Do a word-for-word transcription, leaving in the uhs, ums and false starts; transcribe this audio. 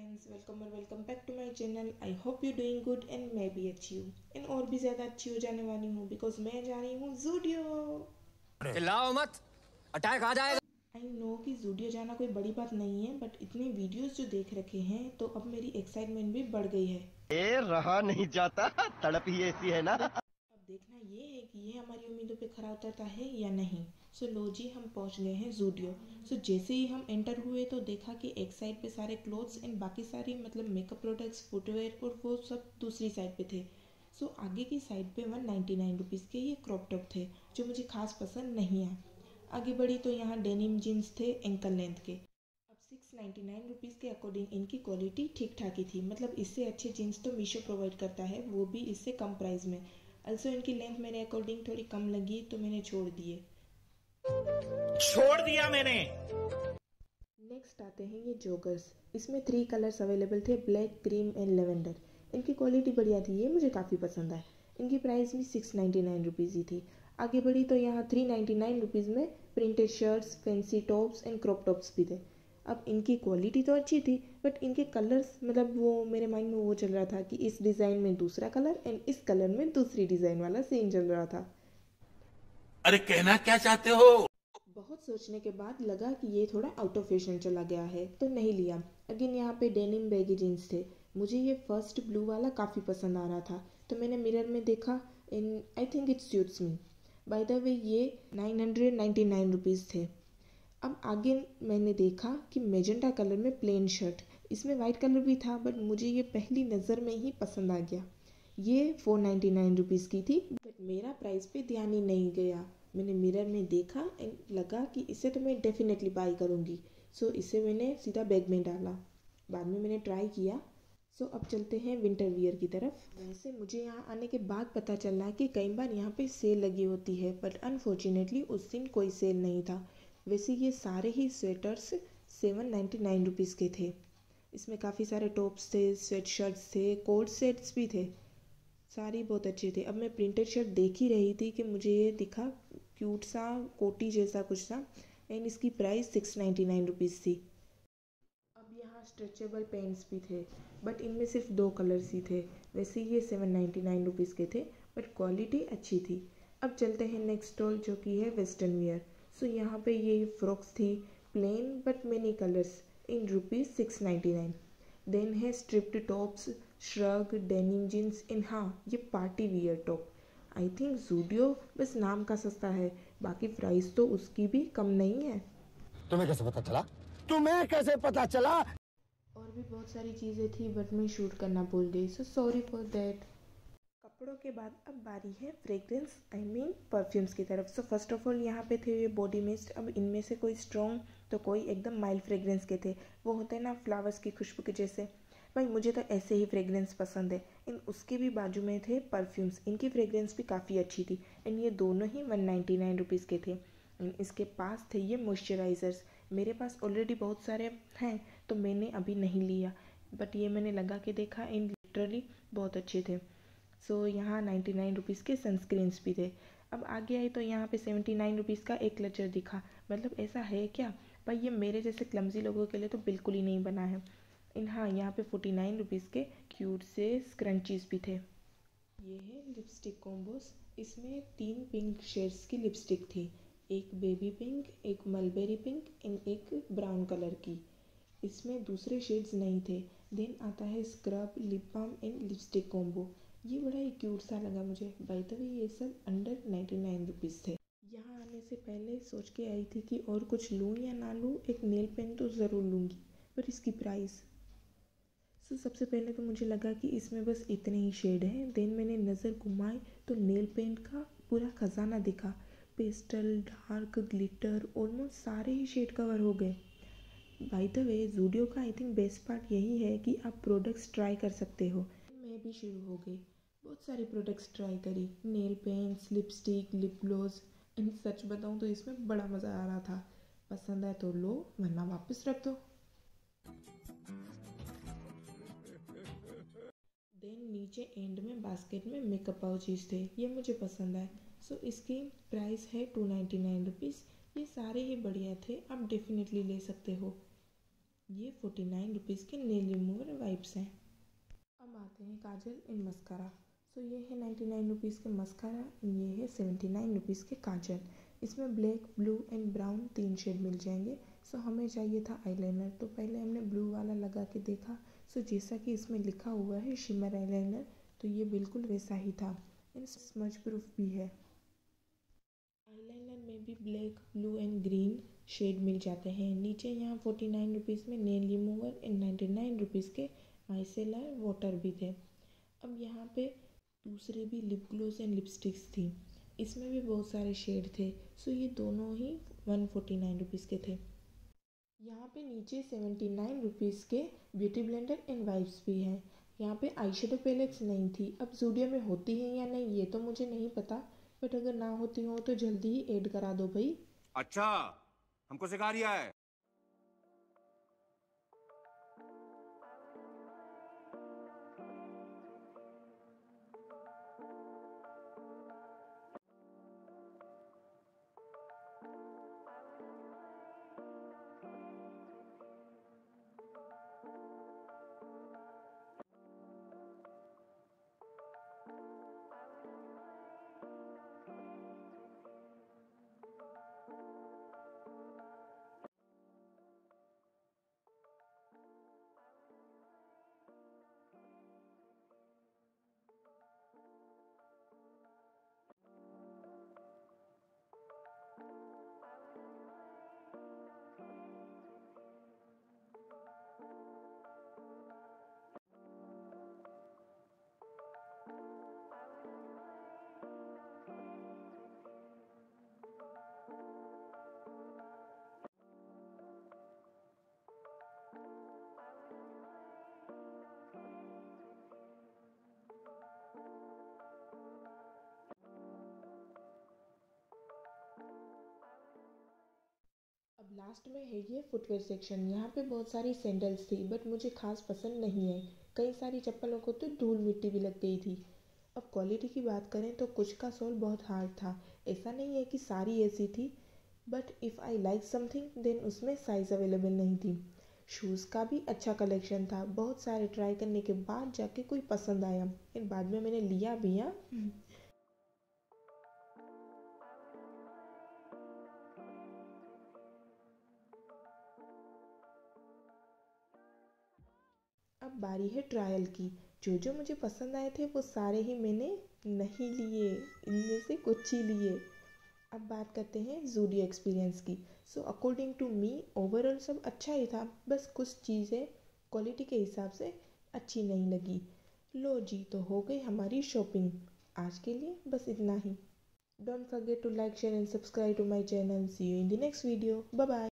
Friends, welcome और welcome back to my channel. I hope you doing good and मैं भी अच्छी हूँ एंड और भी ज़्यादा अच्छी हो जाने वाली हूँ बिकॉज मैं जा रही हूँ ज़ूडियो। चिल्लाओ मत, अटैक आ जाएगा। आई नो कि ज़ूडियो जाना कोई बड़ी बात नहीं है, बट इतने वीडियोस जो देख रखे हैं तो अब मेरी एक्साइटमेंट भी बढ़ गई है। ए, रहा नहीं जाता, तड़प ही ऐसी है ना। अब देखना ये है कि ये हमारी उम्मीदों पे खरा उतरता है या नहीं। सो so, लो जी, हम पहुंच गए हैं ज़ूडियो। सो so, जैसे ही हम एंटर हुए तो देखा कि एक साइड पे सारे क्लोथ्स एंड बाकी सारी मतलब मेकअप प्रोडक्ट्स, फुटवेयर और वो सब दूसरी साइड पे थे। सो so, आगे की साइड पे वन नाइन्टी नाइन रुपीज़ के ये क्रॉप टॉप थे जो मुझे खास पसंद नहीं आए। आगे बढ़ी तो यहाँ डेनिम जीन्स थे एंकल लेंथ के। अब सिक्स नाइन्टी नाइन रुपीज़ के अकॉर्डिंग इनकी क्वालिटी ठीक ठाक ही थी, मतलब इससे अच्छे जीन्स तो मीशो प्रोवाइड करता है, वो भी इससे कम प्राइस में। अल्सो इनकी लेंथ मेरे अकॉर्डिंग थोड़ी कम लगी तो मैंने छोड़ दिए छोड़ दिया मैंने। नेक्स्ट आते हैं ये जॉगर्स। इसमें थ्री कलर्स अवेलेबल थे, ब्लैक, क्रीम एंड लेवेंडर। इनकी क्वालिटी बढ़िया थी, ये मुझे काफ़ी पसंद आए। इनकी प्राइस भी सिक्स नाइन्टी नाइन रुपीज़ ही थी। आगे बढ़ी तो यहाँ थ्री नाइन्टी नाइन रुपीज़ में printed shirts, fancy tops and crop tops भी थे। अब इनकी क्वालिटी तो अच्छी थी बट इनके कलर्स, मतलब वो मेरे माइंड में वो चल रहा था कि इस डिज़ाइन में दूसरा कलर एंड इस कलर में दूसरी डिज़ाइन वाला सेम चल रहा था। अरे कहना क्या चाहते हो? बहुत सोचने के बाद लगा कि ये थोड़ा आउट ऑफ फैशन चला गया है तो नहीं लिया। अगेन यहाँ पे डेनिम बैगी जीन्स थे। मुझे ये फर्स्ट ब्लू वाला काफ़ी पसंद आ रहा था तो मैंने मिरर में देखा and I think it suits me. By the way ये nine hundred ninety nine rupees थे। अब आगे मैंने देखा कि मेजेंटा कलर में प्लेन शर्ट, इसमें वाइट कलर भी था बट मुझे ये पहली नज़र में ही पसंद आ गया। ये फोर नाइन्टी नाइन रुपीज़ की थी बट मेरा प्राइस पे ध्यान ही नहीं गया। मैंने मिरर में देखा एंड लगा कि इसे तो मैं डेफिनेटली बाई करूँगी। सो इसे मैंने सीधा बैग में डाला। बाद में मैंने ट्राई किया। सो अब चलते हैं विंटर वियर की तरफ। वैसे मुझे यहाँ आने के बाद पता चला कि कई बार यहाँ पे सेल लगी होती है बट अनफॉर्चुनेटली उस दिन कोई सेल नहीं था। वैसे ये सारे ही sweaters seven ninety nine rupees के थे। इसमें काफ़ी सारे टॉप्स थे, स्वेट शर्ट्स थे, कोट सेट्स भी थे, सारी बहुत अच्छी थी। अब मैं प्रिंटेड शर्ट देख ही रही थी कि मुझे ये दिखा क्यूट सा कोटी जैसा कुछ सा एंड इसकी price six ninety nine rupees थी। अब यहाँ स्ट्रेचेबल पेंट्स भी थे बट इनमें सिर्फ दो कलर्स ही थे। वैसे ये सेवन नाइन्टी नाइन रुपीज़ के थे बट क्वालिटी अच्छी थी। अब चलते हैं नेक्स्ट स्टॉल जो कि है वेस्टर्न वियर। सो यहाँ पे ये फ्रॉक्स थी, plain but many colours, in rupees six ninety nine. Then है striped tops, shrug, denim jeans and, हाँ ये party wear top. I think Zudio बस नाम का सस्ता है, बाकी प्राइस तो उसकी भी कम नहीं है। तुम्हें कैसे पता चला? तुम्हें कैसे पता चला? और भी बहुत सारी चीज़ें थी बट मैं शूट करना भूल गई, सो सॉरी फॉर दैट। कपड़ों के बाद अब बारी है फ्रेग्रेंस आई मीन परफ्यूम्स की तरफ। सो फर्स्ट ऑफ ऑल यहाँ पे थे ये बॉडी मिस्ट। अब इनमें से कोई स्ट्रॉन्ग तो कोई एकदम माइल्ड फ्रेग्रेंस के थे। वो होते हैं ना फ्लावर्स की खुशबू के जैसे, भाई मुझे तो ऐसे ही फ्रेग्रेंस पसंद है। इन उसके भी बाजू में थे परफ्यूम्स, इनकी फ्रेग्रेंस भी काफ़ी अच्छी थी एंड ये दोनों ही वन नाइन्टी नाइन रुपीज़ के थे। इसके पास थे ये मॉइस्चराइज़र्स। मेरे पास ऑलरेडी बहुत सारे हैं तो मैंने अभी नहीं लिया बट ये मैंने लगा के देखा एंड लिटरली बहुत अच्छे थे। सो so, यहाँ नाइन्टी नाइन रुपीज़ के सनस्क्रीन्स भी थे। अब आगे आई तो यहाँ पे सेवेंटी नाइन रुपीज़ का एक क्लचर दिखा। मतलब ऐसा है क्या भाई, ये मेरे जैसे क्लमजी लोगों के लिए तो बिल्कुल ही नहीं बना है। इन हाँ यहाँ पे फोर्टी नाइन रुपीज़ के क्यूट से स्क्रंचीज भी थे। ये है लिपस्टिक कॉम्बोस। इसमें तीन पिंक शेड्स की लिपस्टिक थी, एक बेबी पिंक, एक मलबेरी पिंक एंड एक ब्राउन कलर की। इसमें दूसरे शेड्स नहीं थे। देन आता है scrub, lip balm and lipstick combo. ये बड़ा ही क्यूट सा लगा मुझे। बाय द वे ये सब अंडर नाइन्टी नाइन रुपीज़ थे। यहाँ आने से पहले सोच के आई थी कि और कुछ लूँ या ना लूँ, एक नेल पेन तो ज़रूर लूँगी पर इसकी प्राइस। सो सबसे पहले तो मुझे लगा कि इसमें बस इतने ही शेड हैं। देन मैंने नज़र घुमाई तो नेल पेंट का पूरा खजाना दिखा। पेस्टल, डार्क, ग्लिटर, ऑलमोस्ट सारे ही शेड कवर हो गए। बाय द वे ज़ूडियो का आई थिंक बेस्ट पार्ट यही है कि आप प्रोडक्ट्स ट्राई कर सकते हो। मैं भी शुरू हो गई, बहुत सारी प्रोडक्ट्स ट्राई करी, nail paints, lipstick, lip gloss and सच बताऊँ तो इसमें बड़ा मज़ा आ रहा था। पसंद है तो लो वरना वापस रख दो। देन नीचे एंड में बास्केट में मेकअप पाउचेस थे, ये मुझे पसंद आए। सो so, इसकी प्राइस है टू नाइन्टी नाइन रुपीज़। ये सारे ही बढ़िया थे, आप डेफिनेटली ले सकते हो। ये फोर्टी नाइन रुपीज़ के नेल रिमूवर वाइप्स हैं। अब आते हैं काजल इन मस्कारा। सो ये है नाइन्टी नाइन रुपीज़ के मस्कारा, ये है सेवेंटी नाइन रुपीज़ के काजल। इसमें ब्लैक, ब्लू एंड ब्राउन तीन शेड मिल जाएंगे। सो हमें चाहिए था आईलाइनर, तो पहले हमने ब्लू वाला लगा के देखा। सो जैसा कि इसमें लिखा हुआ है शिमर आईलाइनर, तो ये बिल्कुल वैसा ही था एंड स्मज प्रूफ भी है। आईलाइनर में भी black, blue and green shade मिल जाते हैं। नीचे यहाँ फोर्टी नाइन रुपीज़ में nail remover and ninety nine rupees के माइसेलर वाटर भी थे। अब यहाँ पे दूसरे भी लिप ग्लोस एंड लिपस्टिक्स थी, इसमें भी बहुत सारे शेड थे। सो ये दोनों ही वन फोर्टी नाइन रुपीज़ के थे। यहाँ पे नीचे सेवेंटी नाइन रुपीज़ के ब्यूटी ब्लेंडर एंड वाइप्स भी हैं। यहाँ पे आई शेडो पैलेट्स नहीं थी। अब ज़ूडियो में होती हैं या नहीं ये तो मुझे नहीं पता, बट अगर ना होती हो तो जल्दी ही ऐड करा दो भाई। अच्छा, हमको सिखा रिया है। अब लास्ट में है ये फुटवेयर सेक्शन। यहाँ पे बहुत सारी सैंडल्स थी बट मुझे खास पसंद नहीं आई। कई सारी चप्पलों को तो धूल मिट्टी भी लग गई थी। अब क्वालिटी की बात करें तो कुछ का सोल बहुत हार्ड था, ऐसा नहीं है कि सारी ऐसी थी, but if I like something then उसमें साइज़ अवेलेबल नहीं थी। शूज़ का भी अच्छा कलेक्शन था, बहुत सारे ट्राई करने के बाद जाके कोई पसंद आया एंड बाद में मैंने लिया भी। हाँ, अब बारी है ट्रायल की। जो जो मुझे पसंद आए थे वो सारे ही मैंने नहीं लिए, इनमें से कुछ ही लिए। अब बात करते हैं ज़ूडियो एक्सपीरियंस की। So according to me overall सब अच्छा ही था, बस कुछ चीज़ें क्वालिटी के हिसाब से अच्छी नहीं लगी। लो जी, तो हो गई हमारी शॉपिंग। आज के लिए बस इतना ही। Don't forget to like, share and subscribe to my channel. See you in the next video. Bye bye.